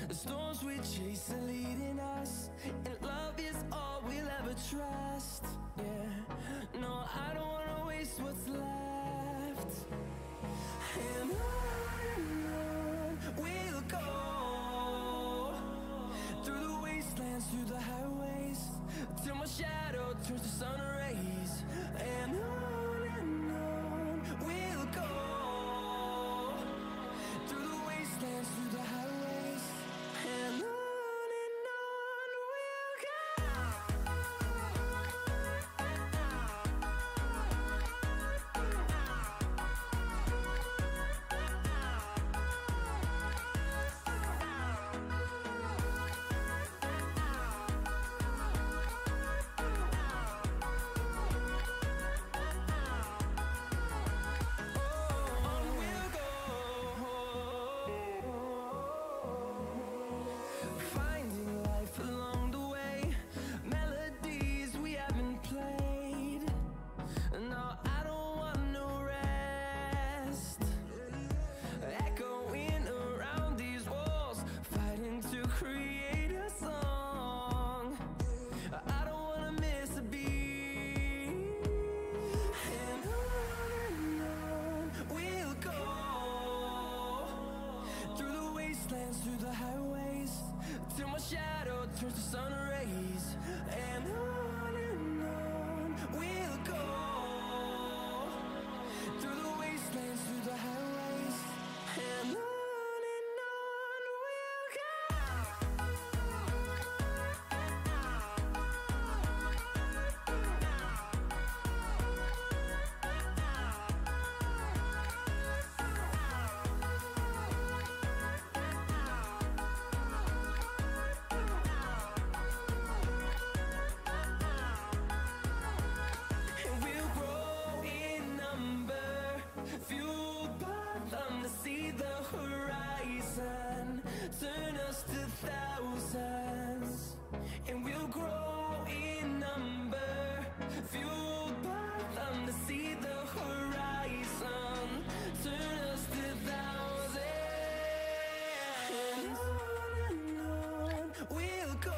The storms we chase are leading us, and love is all we'll ever trust. Yeah, no, I don't wanna waste what's left. And on we'll go, through the wastelands, through the highways, till my shadow turns to sun rays. And on we'll go, through the wastelands, through the highways, and on we'll go. Through the highways, till my shadow turns to sun rays. And on we'll go, through the wastelands, through the highways, and on we'll go. See the horizon, turn us to thousands, and we'll grow in number, fueled by them to see the horizon, turn us to thousands. And on we'll go,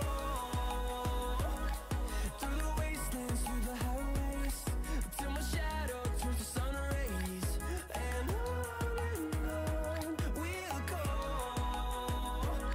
through the wastelands, through the highways, till my shadow turns to sun rays. And on we'll go,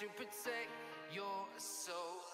to protect your soul.